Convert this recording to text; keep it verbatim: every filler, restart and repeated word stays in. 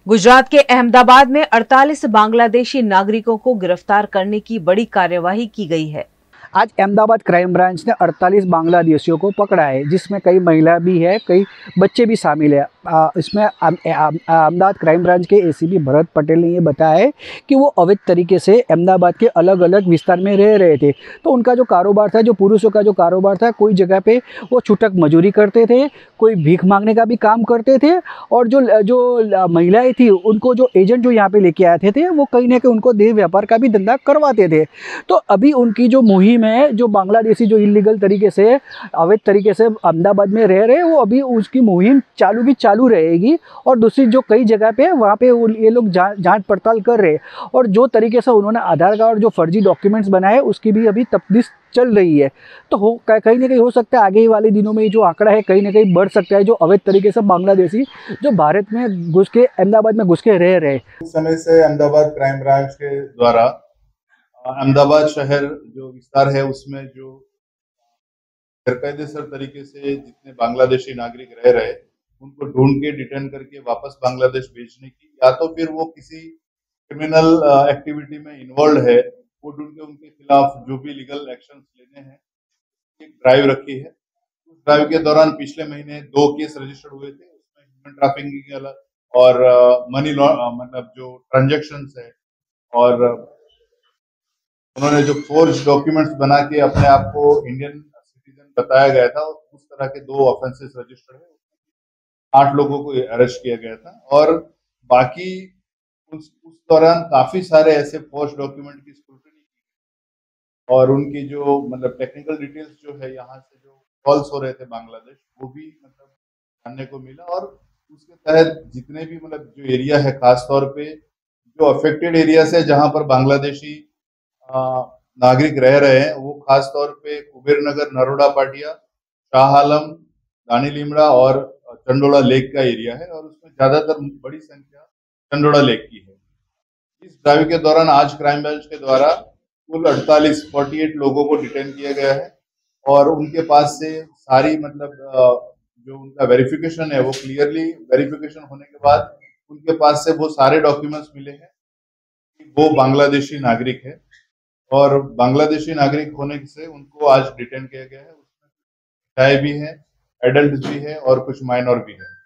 गुजरात के अहमदाबाद में अड़तालीस बांग्लादेशी नागरिकों को गिरफ्तार करने की बड़ी कार्यवाही की गई है। आज अहमदाबाद क्राइम ब्रांच ने अड़तालीस बांग्लादेशियों को पकड़ा है, जिसमें कई महिला भी है, कई बच्चे भी शामिल है। आ, इसमें अहमदाबाद क्राइम ब्रांच के एसीपी भरत पटेल ने ये बताया है कि वो अवैध तरीके से अहमदाबाद के अलग अलग विस्तार में रह रहे थे। तो उनका जो कारोबार था, जो पुरुषों का जो कारोबार था, कोई जगह पे वो छूटक मजूरी करते थे, कोई भीख मांगने का भी काम करते थे, और जो जो महिलाएं थी उनको जो एजेंट जो यहाँ पे लेके आए थे वो कहीं ना कहीं उनको देह व्यापार का भी धंधा करवाते थे। तो अभी उनकी जो मुहिम है, जो बांग्लादेशी जो इलीगल तरीके से अवैध तरीके से अहमदाबाद में रह रहे हैं, वो अभी उसकी मुहिम चालू भी चालू रहेगी। और दूसरी जो कई जगह पे वहाँ पे ये लोग जांच पड़ताल कर रहे हैं, और जो तरीके से उन्होंने आधार कार्ड जो फर्जी डॉक्यूमेंट्स बनाए उसकी भी अभी तफ्तीश चल रही है। तो हो कहीं ना कहीं हो सकता है आगे वाले दिनों में जो आंकड़ा है कहीं ना कहीं बढ़ सकता है, जो अवैध तरीके से बांग्लादेशी जो भारत में घुस के अहमदाबाद में घुस के रह रहे। कुछ समय से अहमदाबाद क्राइम ब्रांच के द्वारा अहमदाबाद शहर जो विस्तार है उसमें जो गैरकायदेसर तरीके से जितने बांग्लादेशी नागरिक रह रहे उनको ढूंढ के डिटेन करके वापस बांग्लादेश भेजने की, या तो फिर वो किसी क्रिमिनल एक्टिविटी में इन्वॉल्व है, वो ढूंढ के उनके खिलाफ जो भी लीगल एक्शन लेने हैं एक ड्राइव रखी है। उस ड्राइव के दौरान पिछले महीने दो केस रजिस्टर्ड हुए थे, उसमें ह्यूमन ट्रैफिकिंग और मनी लॉ मतलब जो ट्रांजेक्शन है, और उन्होंने जो फोर्ज डॉक्यूमेंट्स बना के अपने आप को इंडियन सिटीजन बताया गया था, उस तरह के दो ऑफेंसेस रजिस्टर्ड है। आठ लोगों को अरेस्ट किया गया था, और बाकी उस उस दौरान काफी सारे ऐसे फोर्ज डॉक्यूमेंट की स्क्रूटनी की, और उनकी जो मतलब टेक्निकल डिटेल्स जो है यहाँ से जो कॉल्स हो रहे थे बांग्लादेश, वो भी मतलब जानने को मिला। और उसके तहत जितने भी मतलब जो एरिया है, खासतौर पे जो अफेक्टेड एरियाज है जहाँ पर बांग्लादेशी नागरिक रह रहे हैं, वो खास तौर पे कुबेर नगर, नरोडा पाटिया, शाह आलम, दानी लिमड़ा और चंडोला लेक का एरिया है, और उसमें ज्यादातर बड़ी संख्या चंडोला लेक की है। इस ड्राइव के दौरान आज क्राइम ब्रांच के द्वारा कुल अड़तालीस अड़तालीस लोगों को डिटेन किया गया है, और उनके पास से सारी मतलब जो उनका वेरिफिकेशन है वो क्लियरली वेरिफिकेशन होने के बाद उनके पास से वो सारे डॉक्यूमेंट्स मिले हैं कि वो बांग्लादेशी नागरिक है, और बांग्लादेशी नागरिक होने से उनको आज डिटेन किया गया है। उसमें बच्चे भी हैं, एडल्ट भी है और कुछ माइनर भी है।